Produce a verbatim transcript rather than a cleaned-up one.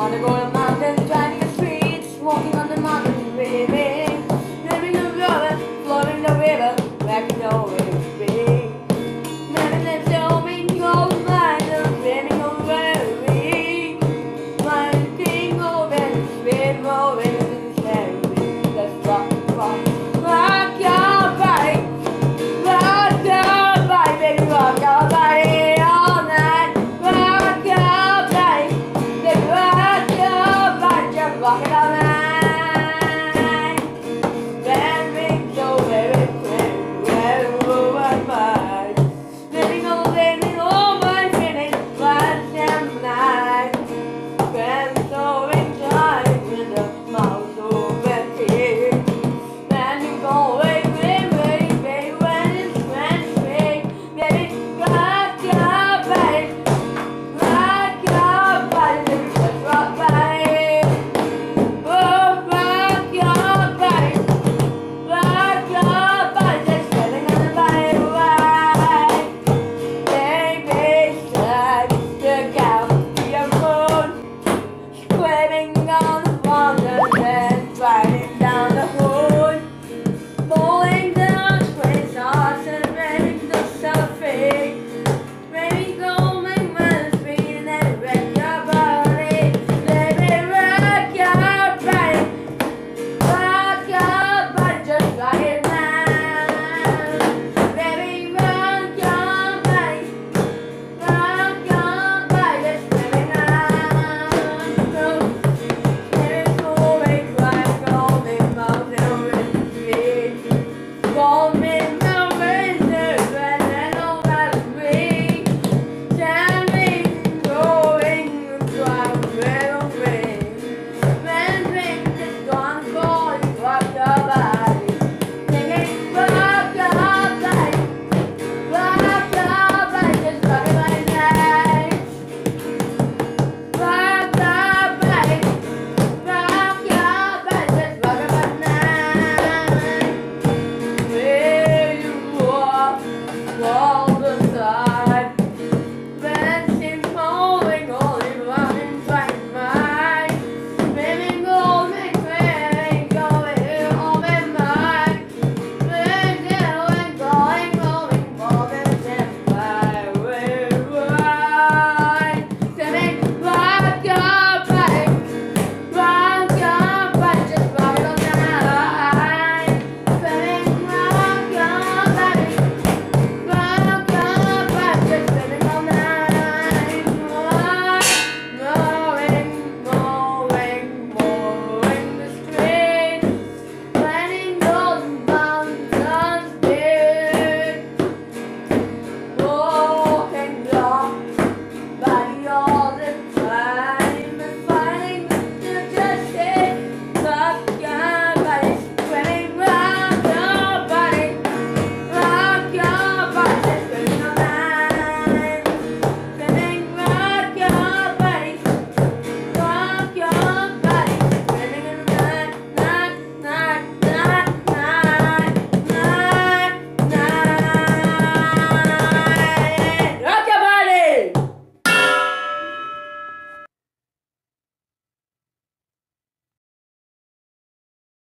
On the golden mountains, driving the streets, walking on the mountains, living, living the river, floating the river, back to the way to be. Living the zooming gold mine, living over me. One thing over, spin over, and carry. Let's rock, rock, rock your body, rock your body, baby, rock your body all night. Rock your body, baby, rock your body, just rock it all night. Then we go very quick, very over my. Living all living over, feeling last and night. When so inclined with the mouth open here. Then you go away, baby, baby, when it's Wednesday. Baby, rock your body, rock your body, baby, just rock body. Oh, rock your body, rock your body, just feeling on the body right. Baby, slide the galaxy of moon, squinting on the wonderland, riding down the hood, falling down, squinting stars and raising the surface. Baby, go make my speed and wreck your body. Baby, rock your body, rock your body, just rock it now. Baby, rock your body, rock your body, just let it now. Let it go away, cry, go, make mountain with me. Go